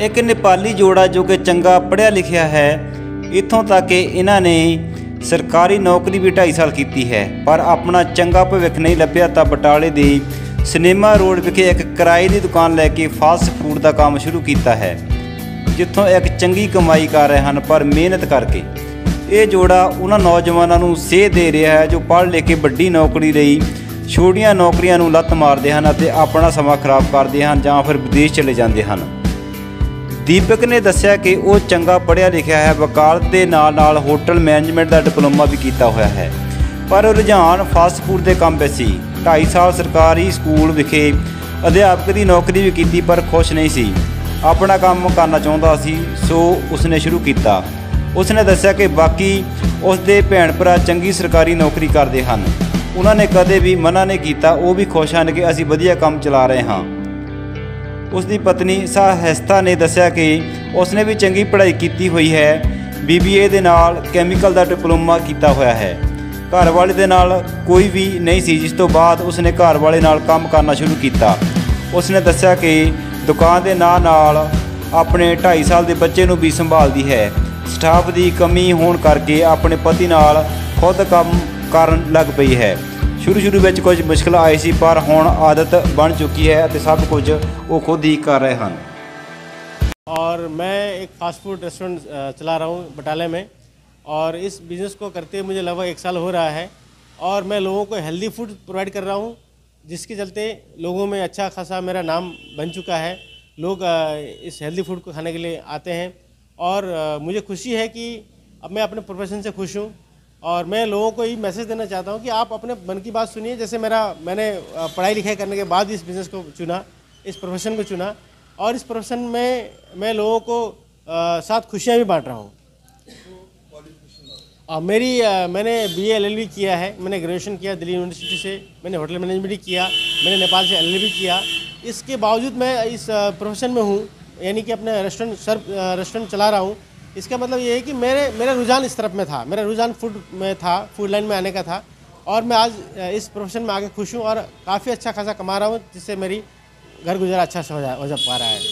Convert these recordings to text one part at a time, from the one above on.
एक नेपाली जोड़ा जो कि चंगा पढ़िया लिखिया है, इत्थों तक कि इन्हां ने सरकारी नौकरी भी 2.5 साल की है, पर अपना चंगा भविख नहीं लभ्या तां बटाले दी सिनेमा रोड विखे एक किराए की दुकान लैके फास्ट फूड का काम शुरू किया है, जिथों एक चंगी कमाई कर रहे हैं। पर मेहनत करके ये जोड़ा उन्हां नौजवानों को सेध दे रहा है जो पढ़ लिख के वड्डी नौकरी लई छोटियां नौकरियां नूं लत्त मारते हैं और अपना समा खराब करते हैं जां फिर विदेश चले जाते हैं। दीपक ने दस्सिया कि वो चंगा पढ़िया लिखिया है, वकालत के नाल होटल मैनेजमेंट का डिप्लोमा भी किया हुआ है, पर रुझान फास्ट फूड के काम पे सी। 2.5 साल सरकारी स्कूल विखे अध्यापक की नौकरी भी की, पर खुश नहीं सी, अपना काम करना चाहता सी, सो उसने शुरू किया। उसने दस्सिया कि बाकी उसके भैन भरा चंगी सरकारी नौकरी करते हैं, उन्होंने कदे भी मना नहीं किया, वो भी खुश हैं कि असीं वधिया काम चला रहे हाँ। उसकी पत्नी साहस्ता ने दस्सिया कि उसने भी चंगी पढ़ाई की हुई है, BBA के नाल कैमिकल का डिप्लोमा किया हुआ है। घर वाले के नाल कोई भी नहीं सी, जिस तो बाद उसने घर वाले नाल काम करना शुरू किया। उसने दस्सिया कि दुकान के नाल अपने 2.5 साल के बच्चे को भी संभालती है। स्टाफ की कमी होने करके अपने पति नाल खुद काम करन लग पई है। शुरू में कुछ मुश्किल आई सी, पर हुण आदत बन चुकी है और सब कुछ वो खुद ही कर रहे हैं। और मैं एक फास्ट फूड रेस्टोरेंट चला रहा हूँ बटाले में, और इस बिज़नेस को करते मुझे लगभग 1 साल हो रहा है, और मैं लोगों को हेल्दी फूड प्रोवाइड कर रहा हूँ, जिसके चलते लोगों में अच्छा खासा मेरा नाम बन चुका है। लोग इस हेल्दी फूड को खाने के लिए आते हैं, और मुझे खुशी है कि अब मैं अपने प्रोफेशन से खुश हूँ। और मैं लोगों को ये मैसेज देना चाहता हूँ कि आप अपने मन की बात सुनिए। जैसे मैंने पढ़ाई लिखाई करने के बाद इस बिज़नेस को चुना, इस प्रोफेशन को चुना, और इस प्रोफेशन में मैं लोगों को साथ खुशियाँ भी बांट रहा हूँ। मैंने BA LLB किया है, मैंने ग्रेजुएशन किया दिल्ली यूनिवर्सिटी से, मैंने होटल मैनेजमेंट भी किया, मैंने नेपाल से LLB किया। इसके बावजूद मैं इस प्रोफेशन में हूँ, यानी कि अपने रेस्टोरेंट चला रहा हूँ। इसका मतलब ये है कि मेरा रुझान इस तरफ में था, मेरा रुझान फूड में था, फूड लाइन में आने का था, और मैं आज इस प्रोफेशन में आके खुश हूँ और काफ़ी अच्छा खासा कमा रहा हूँ, जिससे मेरी घर गुजारा अच्छा से हो जा पा रहा है।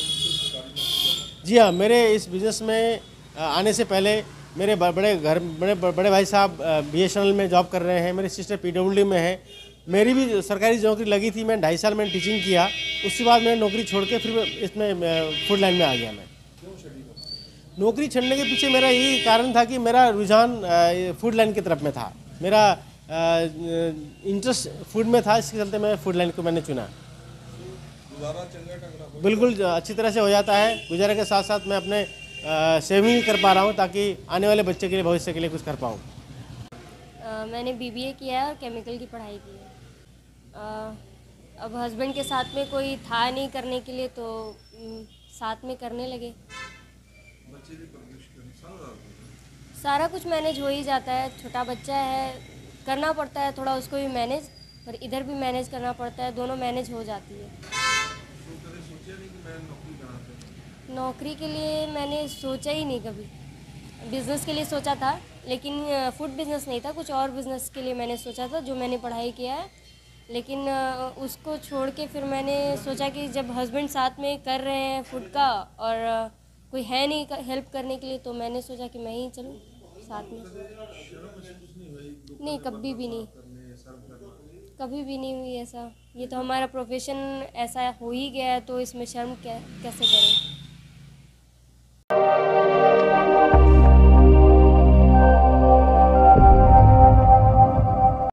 जी हाँ, मेरे इस बिज़नेस में आने से पहले मेरे बड़े भाई साहब BSNL में जॉब कर रहे हैं, मेरी सिस्टर PWD में है, मेरी भी सरकारी नौकरी लगी थी, मैं 2.5 साल मैंने टीचिंग किया। उसके बाद मैंने नौकरी छोड़ के फिर इसमें फूड लाइन में आ गया। मैं नौकरी छोड़ने के पीछे मेरा यही कारण था कि मेरा रुझान फूड लाइन की तरफ में था, मेरा इंटरेस्ट फूड में था, इसके चलते मैं फूड लाइन को मैंने चुना। बिल्कुल अच्छी तरह से हो जाता है, गुजारे के साथ साथ मैं अपने सेविंग कर पा रहा हूँ, ताकि आने वाले बच्चे के लिए, भविष्य के लिए कुछ कर पाऊँ। मैंने BBA किया है और केमिकल की पढ़ाई की है। अब हस्बैंड के साथ में कोई था नहीं करने के लिए, तो साथ में करने लगे। सारा कुछ मैनेज हो ही जाता है, छोटा बच्चा है, करना पड़ता है थोड़ा उसको भी मैनेज, पर इधर भी मैनेज करना पड़ता है, दोनों मैनेज हो जाती है। नौकरी के लिए मैंने सोचा ही नहीं कभी, बिज़नेस के लिए सोचा था, लेकिन फूड बिज़नेस नहीं था, कुछ और बिज़नेस के लिए मैंने सोचा था जो मैंने पढ़ाई किया है। लेकिन उसको छोड़ के फिर मैंने सोचा कि जब हस्बैंड साथ में कर रहे हैं फूड का और कोई है नहीं हेल्प करने के लिए, तो मैंने सोचा कि मैं ही चलूँ साथ में। नहीं, कभी भी नहीं, कभी भी नहीं हुई ऐसा। ये तो हमारा प्रोफेशन ऐसा हो ही गया है, तो इसमें शर्म कैसे करें।